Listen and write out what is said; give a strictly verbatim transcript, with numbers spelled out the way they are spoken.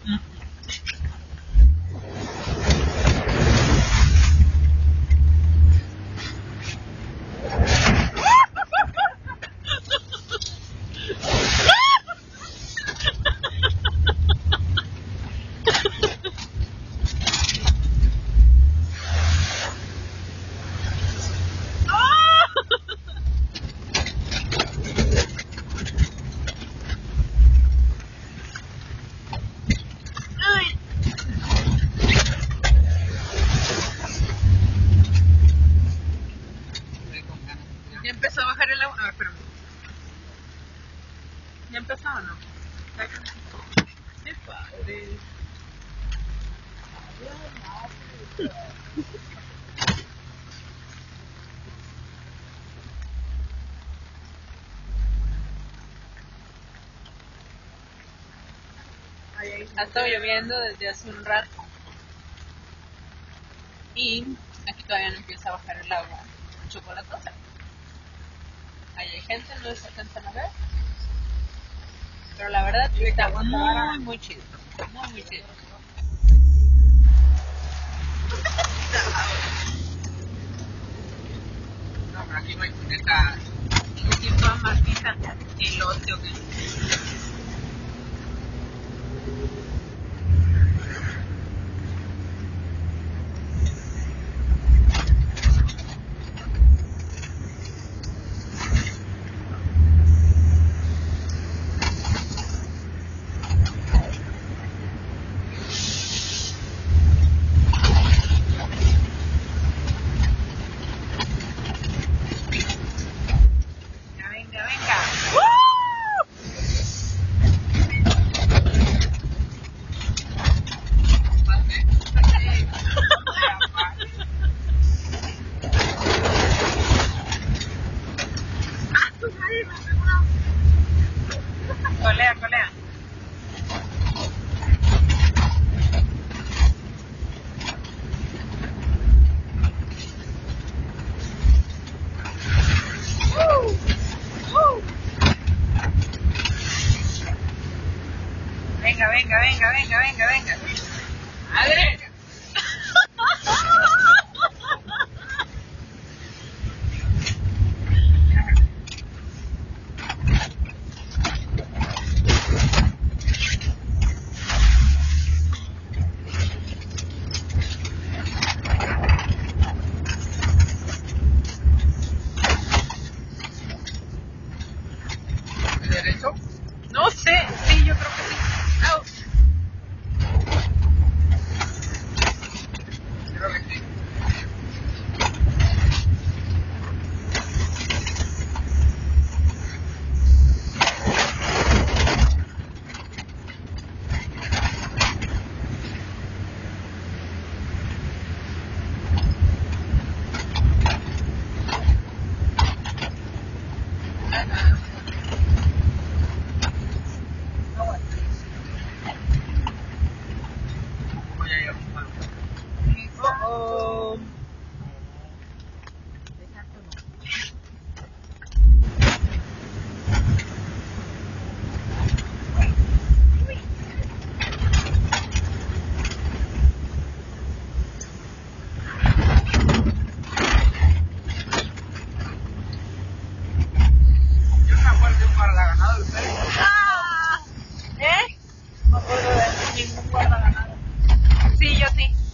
Ya empezó a bajar el agua. A ver, espérame. ¿Ya empezó o no? Qué padre. Ha estado lloviendo desde hace un rato. Y aquí todavía no empieza a bajar el agua chocolatosa. Ahí hay gente, no se alcanzan a ver. Pero la verdad está muy, muy chido. Muy, muy chido. No, pero aquí no hay cuneta. Aquí toda marquita. Elote o qué. Colea, colea. Uh, uh. Venga, venga, venga, venga, venga, venga. ¡Madre! ¿Derecho? No sé, sí, yo creo que sí. Au. Creo que sí. Voy a ir a un palo. Oh, oh. Yo me acuerdo de un guardaganado de ustedes. Ah, ¿eh? No me acuerdo de ningún guardaganado. Sí, yo sí.